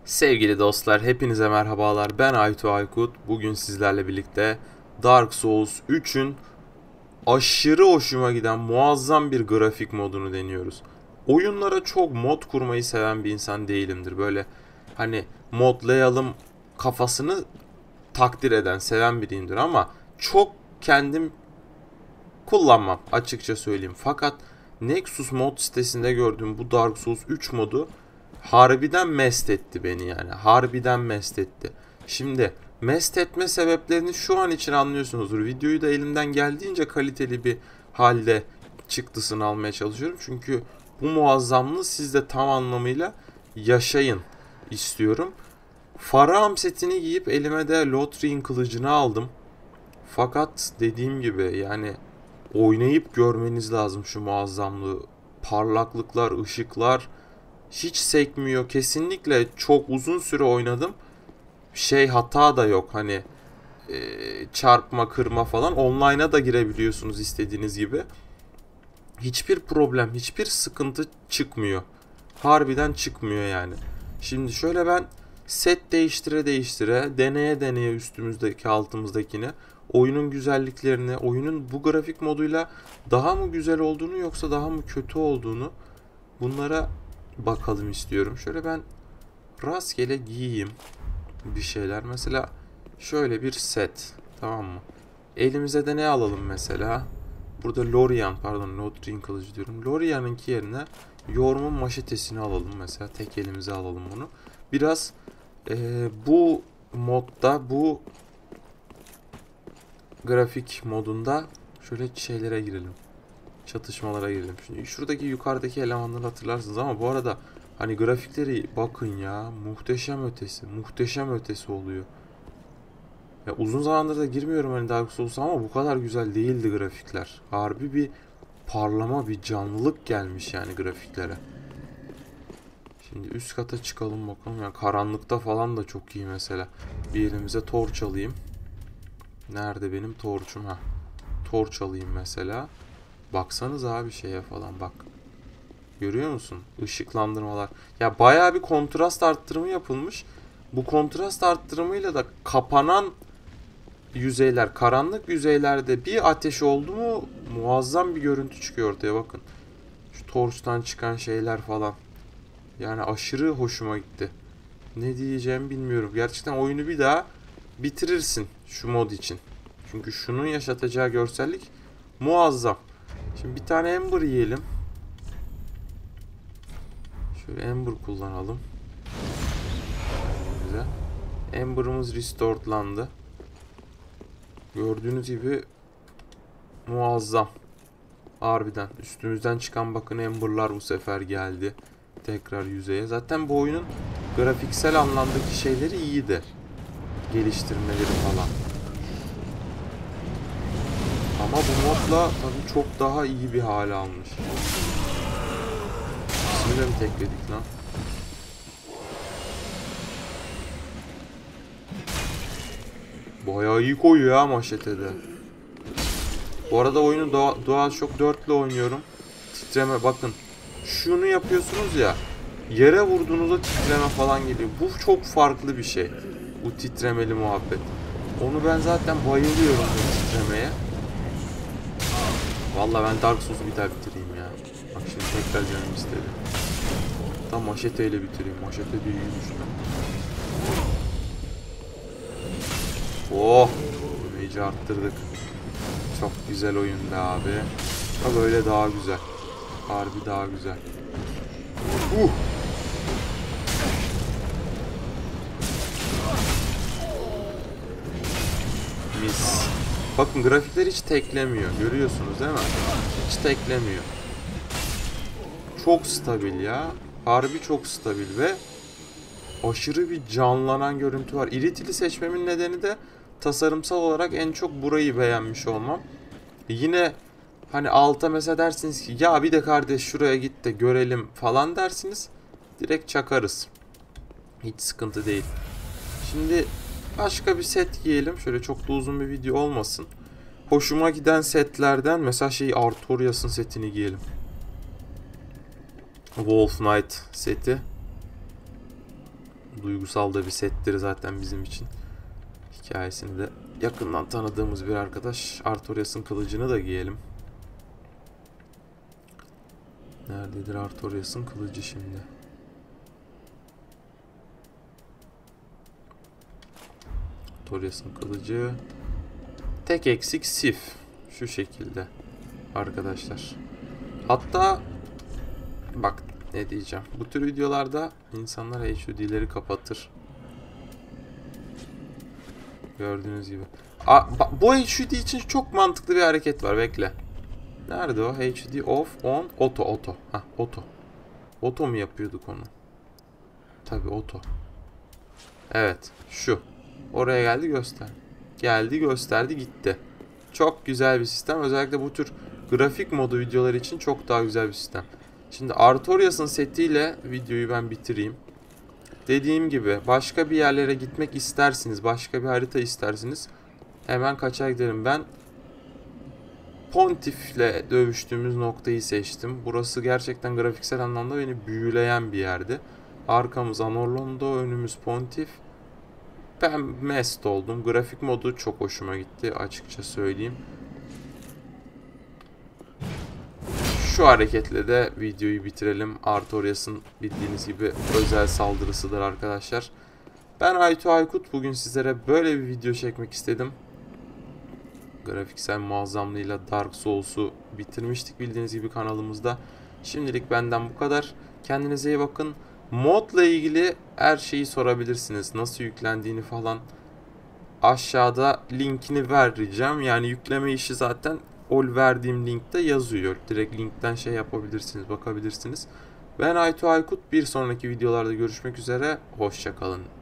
Sevgili dostlar, hepinize merhabalar. Ben Aytu Aykut. Bugün sizlerle birlikte Dark Souls 3'ün aşırı hoşuma giden muazzam bir grafik modunu deniyoruz. Oyunlara çok mod kurmayı seven bir insan değilimdir. Böyle hani modlayalım kafasını takdir eden, seven biriyimdir ama çok kendim kullanmam açıkça söyleyeyim. Fakat Nexus mod sitesinde gördüğüm bu Dark Souls 3 modu harbiden mest etti beni yani. Harbiden mest etti. Şimdi mest etme sebeplerini şu an için anlıyorsunuzdur. Videoyu da elimden geldiğince kaliteli bir halde çıktısını almaya çalışıyorum. Çünkü bu muazzamlığı siz de tam anlamıyla yaşayın istiyorum. Faraham setini giyip elime de Lothrian kılıcını aldım. Fakat dediğim gibi yani oynayıp görmeniz lazım şu muazzamlığı. Parlaklıklar, ışıklar hiç sekmiyor. Kesinlikle çok uzun süre oynadım. Hata da yok hani çarpma, kırma falan. Online'a da girebiliyorsunuz istediğiniz gibi. Hiçbir problem, hiçbir sıkıntı çıkmıyor. Harbiden çıkmıyor yani. Şimdi şöyle ben set değiştire değiştire, deneye deneye üstümüzdeki altımızdakini, oyunun güzelliklerini, oyunun bu grafik moduyla daha mı güzel olduğunu yoksa daha mı kötü olduğunu bunlara bakalım istiyorum. Şöyle ben rastgele giyeyim bir şeyler. Mesela şöyle bir set, tamam mı? Elimize de ne alalım mesela? Burada Lothrian kılıcı diyorum. Lorian'ınki yerine Yorm'un maşetesini alalım mesela. Tek elimize alalım bunu. Biraz bu modda, bu grafik modunda şöyle şeylere girelim. Çatışmalara girelim. Şimdi şuradaki yukarıdaki elemanları hatırlarsınız ama bu arada hani grafikleri bakın ya, muhteşem ötesi, muhteşem ötesi oluyor. Ya uzun zamandır da girmiyorum hani Dark Souls'a ama bu kadar güzel değildi grafikler. Harbi bir parlama, bir canlılık gelmiş yani grafiklere. Şimdi üst kata çıkalım bakalım. Ya karanlıkta falan da çok iyi mesela. Bir elimize torç alayım. Nerede benim torçum? Ha. Torç alayım mesela. Baksanız abi şeye falan bak. Görüyor musun? Işıklandırmalar. Ya bayağı bir kontrast arttırımı yapılmış. Bu kontrast arttırımıyla da kapanan yüzeyler, karanlık yüzeylerde bir ateş oldu mu muazzam bir görüntü çıkıyor ortaya bakın. Şu torçtan çıkan şeyler falan. Yani aşırı hoşuma gitti. Ne diyeceğimi bilmiyorum. Gerçekten oyunu bir daha bitirirsin şu mod için. Çünkü şunun yaşatacağı görsellik muazzam. Şimdi bir tane Ember yiyelim. Şöyle Ember kullanalım. Güzel. Ember'ımız restoredlandı. Gördüğünüz gibi muazzam. Harbiden. Üstümüzden çıkan bakın Ember'lar bu sefer geldi. Tekrar yüzeye. Zaten bu oyunun grafiksel anlamdaki şeyleri iyiydi. Geliştirmeleri falan. Ama bu modla tabii çok daha iyi bir hale almış. İsmini de mi tekledik lan? Bayağı iyi koyuyor ya maşetede. Bu arada oyunu DualShock 4 ile oynuyorum. Titreme bakın. Şunu yapıyorsunuz ya. Yere vurduğunuzda titreme falan geliyor. Bu çok farklı bir şey. Bu titremeli muhabbet. Onu ben zaten bayılıyorum bu titremeye. Vallahi ben Dark Souls'u bir daha bitireyim ya. Bak şimdi tekrar canım istedi. Tam maşeteyle bitireyim. Maşete de iyiymiş lan. Oh! Mage'i arttırdık. Çok güzel oyun be abi. Ha böyle daha güzel. Harbi daha güzel. Mis. Bakın grafikler hiç teklemiyor. Görüyorsunuz değil mi? Hiç teklemiyor. Çok stabil ya. Harbi çok stabil ve aşırı bir canlanan görüntü var. İritili seçmemin nedeni de tasarımsal olarak en çok burayı beğenmiş olmam. Yine hani alta mesela dersiniz ki ya bir de kardeş şuraya git de görelim falan dersiniz. Direkt çakarız. Hiç sıkıntı değil. Şimdi başka bir set giyelim. Şöyle çok da uzun bir video olmasın. Hoşuma giden setlerden mesela Artorias'ın setini giyelim. Wolf Knight seti. Duygusal da bir settir zaten bizim için. Hikayesini de yakından tanıdığımız bir arkadaş. Artorias'ın kılıcını da giyelim. Nerededir Artorias'ın kılıcı şimdi? Artorias'ın kılıcı. Tek eksik Sif. Şu şekilde. Arkadaşlar. Hatta bak ne diyeceğim. Bu tür videolarda insanlar HUD'leri kapatır. Gördüğünüz gibi. Bu HUD için çok mantıklı bir hareket var. Bekle. Nerede o? HUD off, on, auto. Hah, auto. Auto mu yapıyorduk onu? Tabii auto. Evet. Şu. Oraya geldi göster. Geldi gösterdi gitti. Çok güzel bir sistem. Özellikle bu tür grafik modu videolar için çok daha güzel bir sistem. Şimdi Artorias'ın setiyle videoyu ben bitireyim. Dediğim gibi başka bir yerlere gitmek istersiniz. Başka bir harita istersiniz. Hemen kaçar gidelim. Ben Pontif'le dövüştüğümüz noktayı seçtim. Burası gerçekten grafiksel anlamda beni büyüleyen bir yerdi. Arkamız Anorlondo, önümüz Pontif. Ben mest oldum. Grafik modu çok hoşuma gitti açıkça söyleyeyim. Şu hareketle de videoyu bitirelim. Artorias'ın bildiğiniz gibi özel saldırısıdır arkadaşlar. Ben Aytu Aykut. Bugün sizlere böyle bir video çekmek istedim. Grafiksel muazzamlığıyla Dark Souls'u bitirmiştik bildiğiniz gibi kanalımızda. Şimdilik benden bu kadar. Kendinize iyi bakın. Modla ilgili her şeyi sorabilirsiniz. Nasıl yüklendiğini falan aşağıda linkini vereceğim. Yani yükleme işi zaten o verdiğim linkte yazıyor. Direkt linkten şey yapabilirsiniz, bakabilirsiniz. Ben Aytu Aykut. Bir sonraki videolarda görüşmek üzere. Hoşça kalın.